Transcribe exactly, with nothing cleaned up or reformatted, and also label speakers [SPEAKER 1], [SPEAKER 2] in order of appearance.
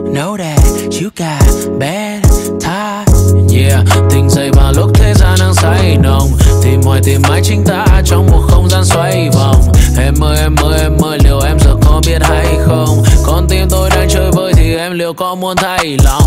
[SPEAKER 1] know that you got bad time. Yeah, tình dậy vào lúc thế gian đang say nồng, tìm hoài tìm mãi chính ta trong một không gian xoay vòng. Em ơi em ơi em ơi, liệu em giờ có biết hay không? Con tim tôi đang chơi vơi thì em liệu có muốn thay lòng?